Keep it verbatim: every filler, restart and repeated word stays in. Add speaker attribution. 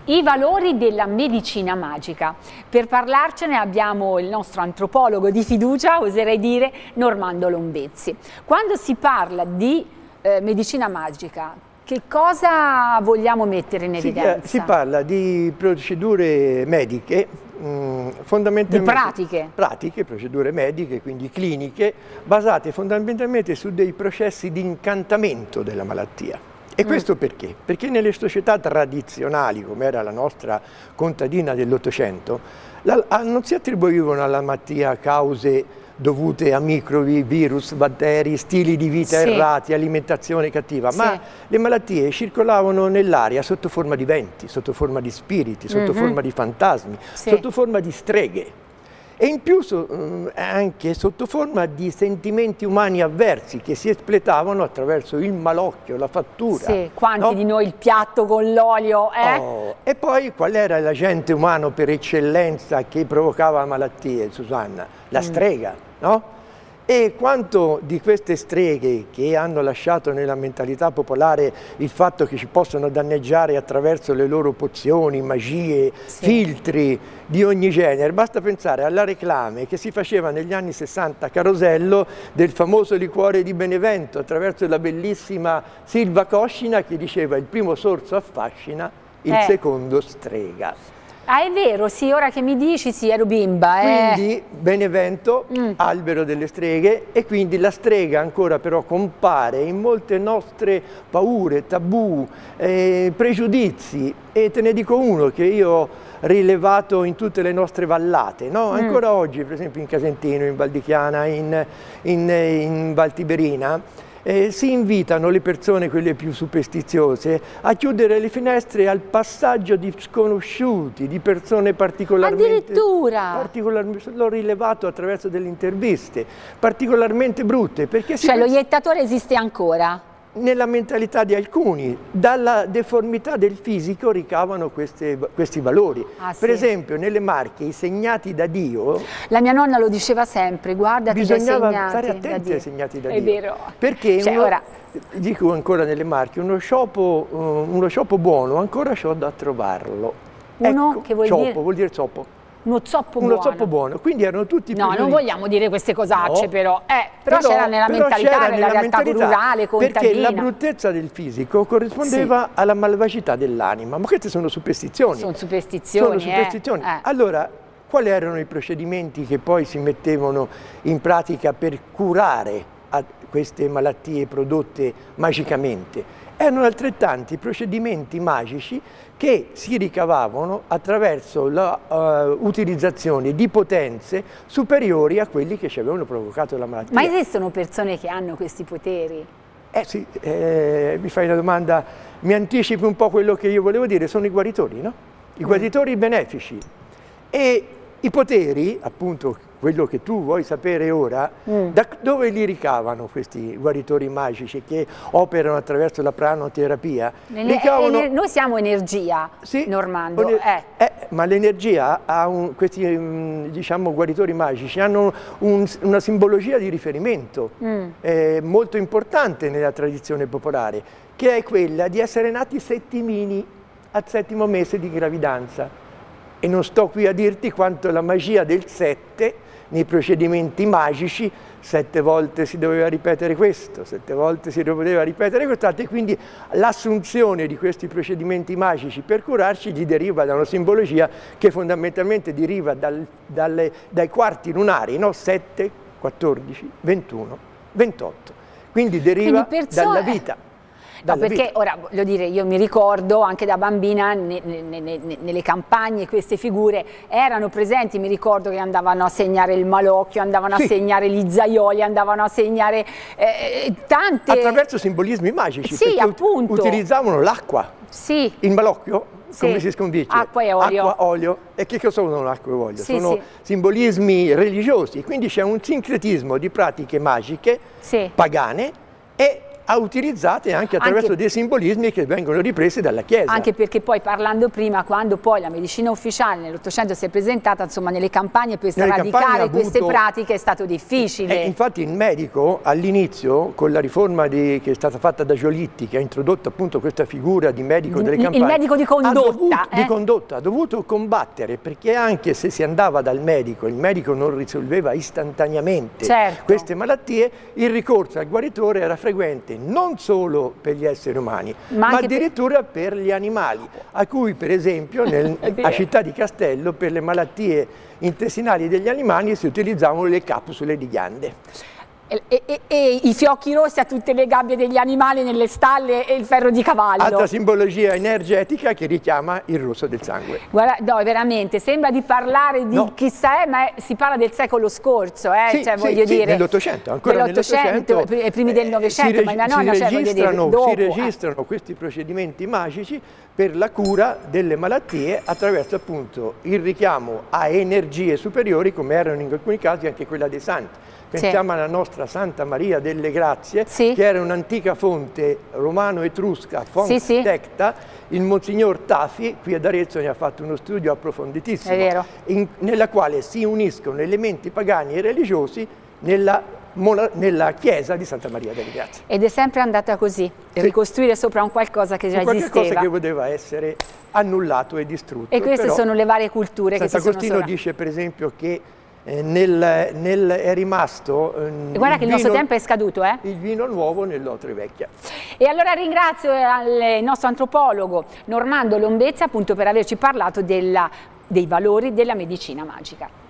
Speaker 1: I valori della medicina magica. Per parlarcene abbiamo il nostro antropologo di fiducia, oserei dire, Normando Lombezzi. Quando si parla di eh, medicina magica, che cosa vogliamo mettere in evidenza?
Speaker 2: Si, si parla di procedure mediche, mh, fondamentalmente...
Speaker 1: Di pratiche.
Speaker 2: Pratiche, procedure mediche, quindi cliniche, basate fondamentalmente su dei processi di incantamento della malattia. E questo mm. perché? Perché nelle società tradizionali, come era la nostra contadina dell'Ottocento, non si attribuivano alla malattia cause dovute a microbi, virus, batteri, stili di vita sì. errati, alimentazione cattiva, sì. ma le malattie circolavano nell'aria sotto forma di venti, sotto forma di spiriti, sotto mm-hmm. forma di fantasmi, sì. sotto forma di streghe. E in più so, anche sotto forma di sentimenti umani avversi che si espletavano attraverso il malocchio, la fattura.
Speaker 1: Sì, quanti
Speaker 2: no?
Speaker 1: di noi il piatto con l'olio, eh?
Speaker 2: Oh, e poi qual era l'agente umano per eccellenza che provocava malattie, Susanna? La mm. strega, no? E quanto di queste streghe che hanno lasciato nella mentalità popolare il fatto che ci possono danneggiare attraverso le loro pozioni, magie, sì. filtri di ogni genere, basta pensare alla reclame che si faceva negli anni sessanta a Carosello del famoso liquore di Benevento attraverso la bellissima Silva Coscina che diceva il primo sorso affascina, il eh. secondo strega.
Speaker 1: Ah, è vero, sì, ora che mi dici, sì, ero bimba. Eh.
Speaker 2: Quindi Benevento, mm. albero delle streghe, e quindi la strega ancora però compare in molte nostre paure, tabù, eh, pregiudizi, e te ne dico uno che io ho rilevato in tutte le nostre vallate, no? Ancora mm. oggi, per esempio in Casentino, in Val di Chiana, in, in, in Val Tiberina, Eh, si invitano le persone, quelle più superstiziose, a chiudere le finestre al passaggio di sconosciuti, di persone particolarmente...
Speaker 1: Addirittura!
Speaker 2: Particolarmente, l'ho rilevato attraverso delle interviste, particolarmente brutte, perché...
Speaker 1: Cioè lo iettatore esiste ancora?
Speaker 2: Nella mentalità di alcuni, dalla deformità del fisico ricavano queste, questi valori. Ah, per sì. esempio, nelle Marche, i segnati da Dio...
Speaker 1: La mia nonna lo diceva sempre, guardati
Speaker 2: bisognava
Speaker 1: dai segnati
Speaker 2: stare attenti ai segnati da Dio.
Speaker 1: È vero.
Speaker 2: Perché,
Speaker 1: cioè,
Speaker 2: uno,
Speaker 1: ora...
Speaker 2: dico ancora nelle Marche, uno scioppo, uno scioppo buono, ancora c'ho da trovarlo.
Speaker 1: Uno
Speaker 2: ecco,
Speaker 1: che vuol
Speaker 2: scioppo,
Speaker 1: dire?
Speaker 2: vuol dire zoppo.
Speaker 1: Uno zoppo
Speaker 2: uno
Speaker 1: buono.
Speaker 2: zoppo buono, quindi erano tutti
Speaker 1: No, non vogliamo dire queste cosacce, no. però, eh, però, però c'era nella
Speaker 2: però
Speaker 1: mentalità, nella, nella realtà
Speaker 2: mentalità,
Speaker 1: rurale, contadina.
Speaker 2: Perché la bruttezza del fisico corrispondeva sì. alla malvagità dell'anima, ma queste sono superstizioni.
Speaker 1: Sono superstizioni,
Speaker 2: Sono superstizioni.
Speaker 1: Eh. Eh.
Speaker 2: Allora, quali erano i procedimenti che poi si mettevano in pratica per curare a queste malattie prodotte magicamente? Erano altrettanti procedimenti magici che si ricavavano attraverso l'utilizzazione uh, di potenze superiori a quelli che ci avevano provocato la malattia.
Speaker 1: Ma esistono persone che hanno questi poteri?
Speaker 2: Eh sì, eh, mi fai una domanda, mi anticipi un po' quello che io volevo dire, sono i guaritori, no? I guaritori mm. benefici. E i poteri, appunto, quello che tu vuoi sapere ora, mm. da dove li ricavano questi guaritori magici che operano attraverso la pranoterapia? Ricavano...
Speaker 1: Noi siamo energia, sì, Normando.
Speaker 2: Eh.
Speaker 1: Eh,
Speaker 2: ma l'energia ha un, questi diciamo, guaritori magici hanno un, una simbologia di riferimento mm. eh, molto importante nella tradizione popolare, che è quella di essere nati settimini al settimo mese di gravidanza. E non sto qui a dirti quanto la magia del sette, nei procedimenti magici, sette volte si doveva ripetere questo, sette volte si doveva ripetere quest'altro, e quindi l'assunzione di questi procedimenti magici per curarci gli deriva da una simbologia che fondamentalmente deriva dal, dalle, dai quarti lunari, no? sette, quattordici, ventuno, ventotto. Quindi deriva quindi dalla vita.
Speaker 1: No, perché vita. ora voglio dire, io mi ricordo anche da bambina ne, ne, ne, nelle campagne queste figure erano presenti, mi ricordo che andavano a segnare il malocchio, andavano sì. a segnare gli zaioli, andavano a segnare eh, tante...
Speaker 2: Attraverso simbolismi magici,
Speaker 1: sì,
Speaker 2: perché
Speaker 1: appunto.
Speaker 2: utilizzavano l'acqua, sì. il malocchio, sì. come si scondice,
Speaker 1: acqua e olio.
Speaker 2: Acqua, olio. E che cosa sono l'acqua e olio?
Speaker 1: Sì,
Speaker 2: sono
Speaker 1: sì.
Speaker 2: simbolismi religiosi, quindi c'è un sincretismo di pratiche magiche, sì. pagane, e utilizzate anche attraverso anche, dei simbolismi che vengono ripresi dalla Chiesa.
Speaker 1: Anche perché poi, parlando prima, quando poi la medicina ufficiale nell'Ottocento si è presentata, insomma, nelle campagne per sradicare queste avuto, pratiche è stato difficile.
Speaker 2: Eh, infatti il medico all'inizio, con la riforma di, che è stata fatta da Giolitti, che ha introdotto appunto questa figura di medico delle campagne,
Speaker 1: il medico di condotta,
Speaker 2: ha dovuto,
Speaker 1: eh?
Speaker 2: di condotta, ha dovuto combattere, perché anche se si andava dal medico, il medico non risolveva istantaneamente
Speaker 1: certo.
Speaker 2: queste malattie, il ricorso al guaritore era frequente non solo per gli esseri umani, ma, ma addirittura per... per gli animali, a cui per esempio nel, a Città di Castello per le malattie intestinali degli animali si utilizzavano le capsule di ghiande.
Speaker 1: E, e, e i fiocchi rossi a tutte le gabbie degli animali nelle stalle e il ferro di cavallo.
Speaker 2: Altra simbologia energetica che richiama il rosso del sangue.
Speaker 1: Guarda, no, veramente, sembra di parlare di no. chissà è, ma è, si parla del secolo scorso, eh?
Speaker 2: Sì,
Speaker 1: cioè,
Speaker 2: sì,
Speaker 1: voglio
Speaker 2: sì,
Speaker 1: dire.
Speaker 2: nell'Ottocento, ancora nell'Ottocento.
Speaker 1: I primi del Novecento, ma no, no, cioè, voglio dire, dopo,
Speaker 2: si registrano eh. questi procedimenti magici per la cura delle malattie attraverso appunto il richiamo a energie superiori, come erano in alcuni casi anche quella dei santi. Pensiamo sì. alla nostra Santa Maria delle Grazie, sì. che era un'antica fonte romano-etrusca, Fons sì, sì. Tecta. Il Monsignor Tafi, qui ad Arezzo, ne ha fatto uno studio approfonditissimo, in, nella quale si uniscono elementi pagani e religiosi nella, nella chiesa di Santa Maria delle Grazie.
Speaker 1: Ed è sempre andata così, sì. ricostruire sopra un qualcosa che già
Speaker 2: qualche
Speaker 1: esisteva.
Speaker 2: Qualcosa che poteva essere annullato e distrutto.
Speaker 1: E queste
Speaker 2: Però,
Speaker 1: sono le varie culture che si sono
Speaker 2: Sant'Agostino dice per esempio che Eh, nel, nel, è rimasto
Speaker 1: eh, guarda che il, il nostro vino, tempo è scaduto eh?
Speaker 2: il vino nuovo nell'otre vecchia.
Speaker 1: E allora ringrazio il nostro antropologo Normando Lombezza appunto per averci parlato della, dei valori della medicina magica.